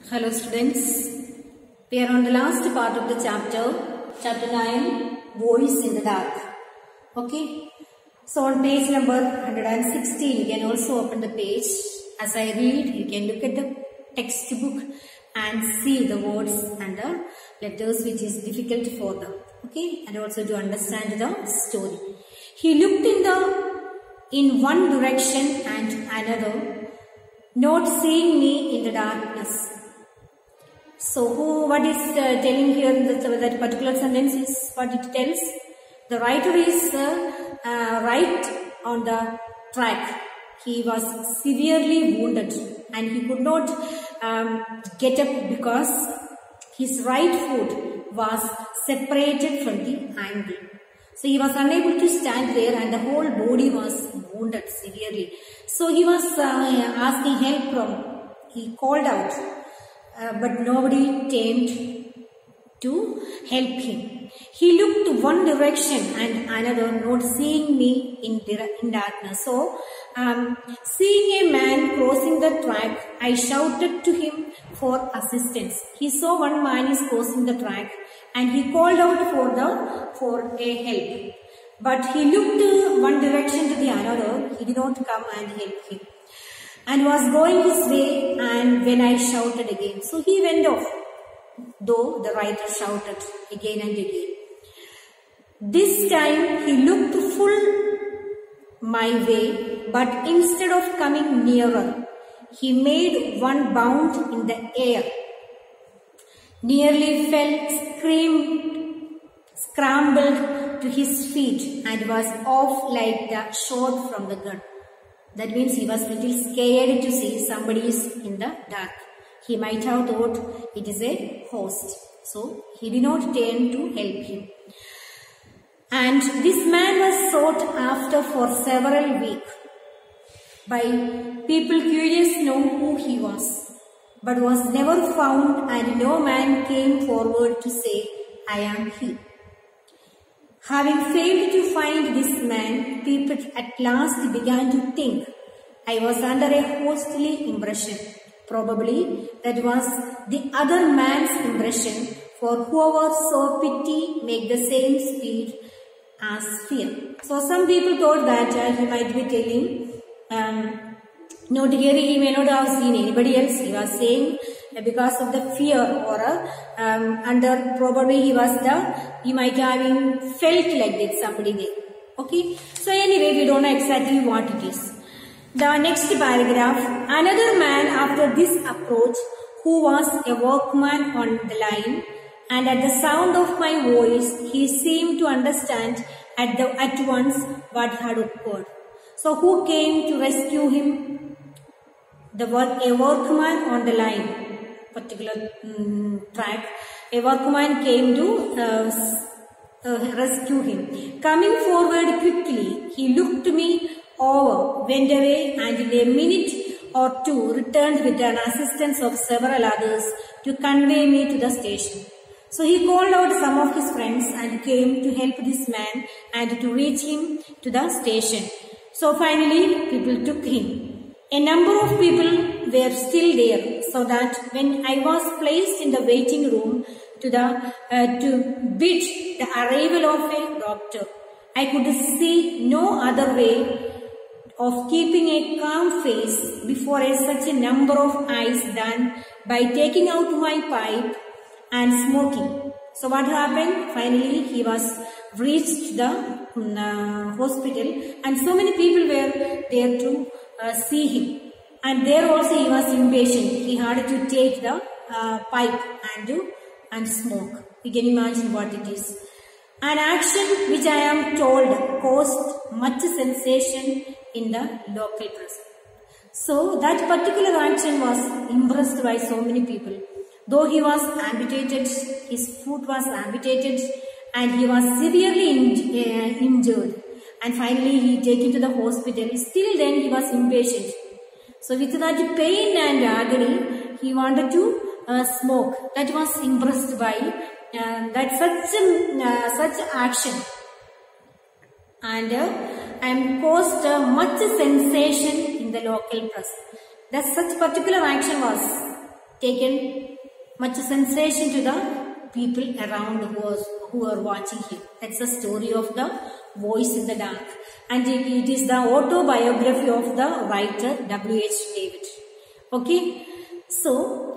Hello students, we are on the last part of the chapter 9, Voice in the Dark. Okay, so on page number 116, you can also open the page. As I read, you can look at the textbook and see the words and the letters which is difficult for them. Okay, and also to understand the story. He looked in one direction and another, not seeing me in the darkness. So what is telling here in that particular sentence is what it tells. The writer is right on the track. He was severely wounded and he could not get up because his right foot was separated from the ankle. So he was unable to stand there and the whole body was wounded severely. So he was asking help he called out. But nobody came to help him. He looked to one direction and another, not seeing me in darkness. So, seeing a man crossing the track, I shouted to him for assistance. He saw one man is crossing the track and he called out for a help. But he looked to one direction to the another. He did not come and help him. And was going his way, and when I shouted again. So he went off, though the writer shouted again and again. This time he looked full my way, but instead of coming nearer, he made one bound in the air. Nearly fell, scrambled to his feet, and was off like the shot from the gun. That means he was little scared to see somebody is in the dark. He might have thought it is a host. So he did not turn to help him. And this man was sought after for several weeks by people curious to know who he was, but was never found, and no man came forward to say, I am he. Having failed to find this man, people at last began to think I was under a hostile impression. Probably that was the other man's impression, for whoever saw pity make the same speed as fear. So some people thought that he might be telling, not here he may not have seen anybody else. He was saying because of the fear or under probably he might have felt like that somebody there. Okay. So anyway, we don't know exactly what it is. The next paragraph, another man after this approach who was a workman on the line, and at the sound of my voice he seemed to understand at once what had occurred. So who came to rescue him? A workman on the line, particular track. A workman came to rescue him. Coming forward quickly, he looked me over, went away, and in a minute or two returned with an assistance of several others to convey me to the station. So he called out some of his friends and came to help this man and to reach him to the station. So finally people took him. A number of people were still there, so that when I was placed in the waiting room to bid the arrival of a doctor, I could see no other way of keeping a calm face before such a number of eyes than by taking out my pipe and smoking. So what happened? Finally he was reached the hospital, and so many people were there to see him, and there also he was impatient. He had to take the pipe and smoke. You can imagine what it is. An action which I am told caused much sensation in the local press. So that particular action was impressed by so many people. Though he was amputated, his foot was amputated, and he was severely injured. And finally he taken to the hospital. Still then he was impatient. So with that pain and agony, he wanted to smoke. That was impressed by such action, and caused much sensation in the local press. That such particular action was taken much sensation to the people around who are watching him. That's the story of the Voice in the Dark. And it is the autobiography of the writer W.H. David. Okay. So,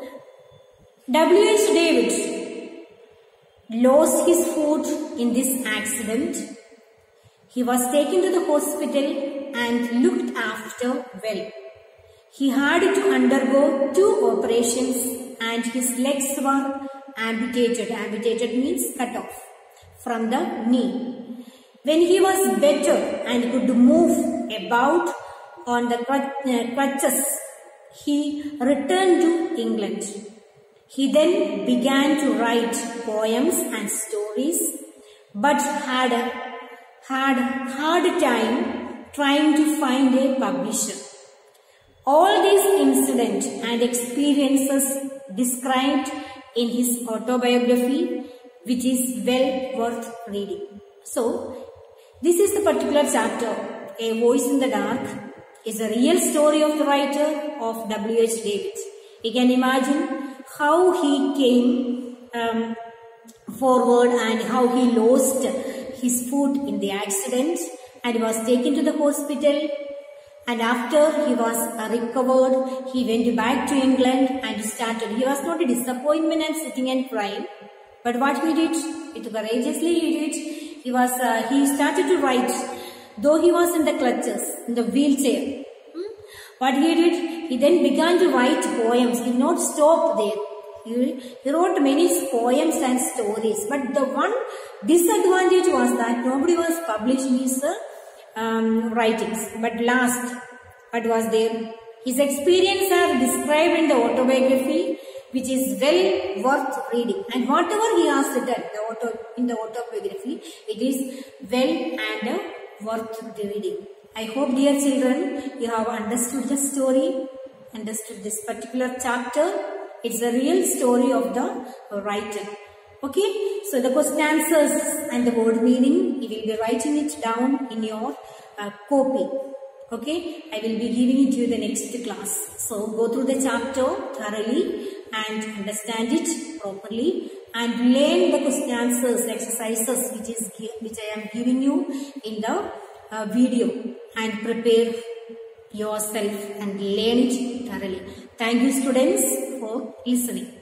W.H. David lost his foot in this accident. He was taken to the hospital and looked after well. He had to undergo 2 operations and his legs were amputated. Amputated means cut off from the knee. When he was better and could move about on the crutches, he returned to England. He then began to write poems and stories, but had a hard time trying to find a publisher. All these incidents and experiences described in his autobiography, which is well worth reading. So, this is the particular chapter, A Voice in the Dark, is a real story of the writer of W.H. David. You can imagine how he came forward and how he lost his foot in the accident and was taken to the hospital. And after he was recovered, he went back to England and started. He was not a disappointment and sitting and crying. But what he did, courageously he did. He started to write, though he was in the clutches, in the wheelchair. What he did, he then began to write poems. He did not stop there. He wrote many poems and stories. But the one disadvantage was that nobody was publishing his writings. But last, what was there? His experiences are described in the autobiography, which is well worth reading. And whatever he has written in the autobiography, it is well and worth reading. I hope, dear children, you have understood the story, understood this particular chapter. It's a real story of the writer. Okay, so the question answers and the word meaning, you will be writing it down in your copy. Okay, I will be giving it to you the next class. So go through the chapter thoroughly and understand it properly and learn the question answers, exercises which I am giving you in the video, and prepare yourself and learn it thoroughly. Thank you, students, for listening.